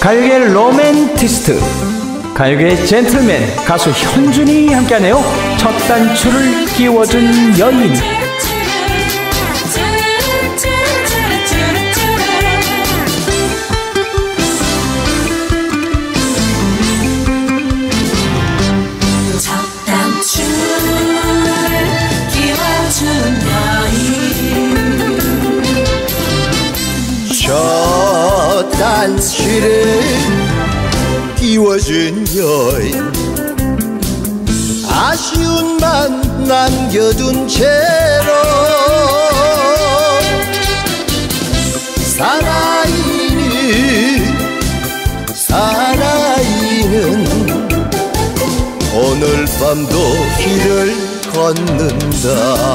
가요계 로맨티스트, 가요계 젠틀맨 가수 현준이 함께하네요. 첫 단추를 끼워준 여인. 첫 단추를 끼워준 여인, 아쉬운 만 남겨둔 채로 사나이는 오늘 밤도 길을 걷는다.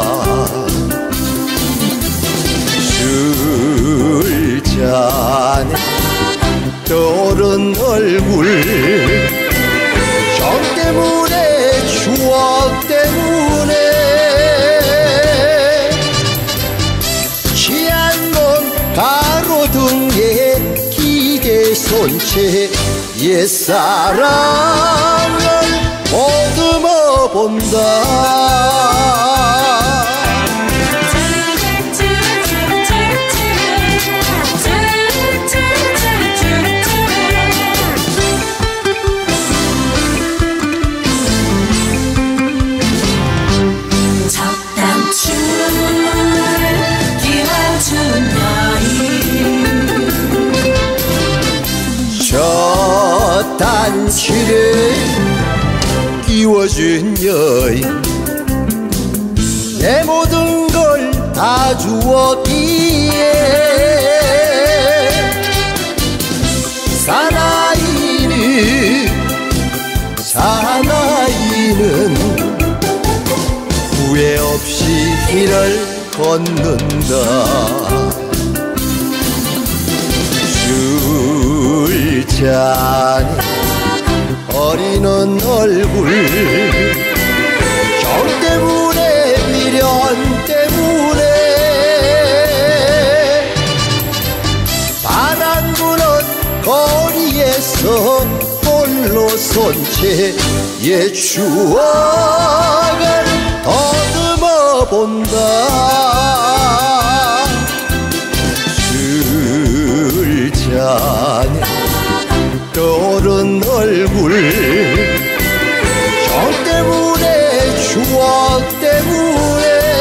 술잔에 떠오른 얼굴, 정 때문에 추억 때문에 취한 몸 가로등에 기대 손채 옛사랑을 보듬어 본다. 첫 단추를 끼워준 여인, 내 모든 걸 다 주었기에 사나이는 후회 없이 길을 걷는다. 술잔에 어리는 얼굴, 정 때문에 미련 때문에 바람 부는 거리에서 홀로 선 채 옛 추억을 더듬어 본다. 술잔에 떠오른 얼굴, 정 때문에 추억 때문에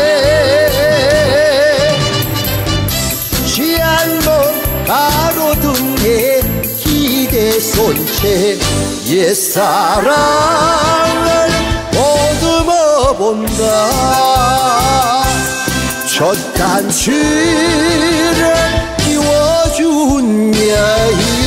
취한 몸 가로등에 기대 손채 옛사랑을 보듬어 본다. 첫 단추를 끼워준 여인.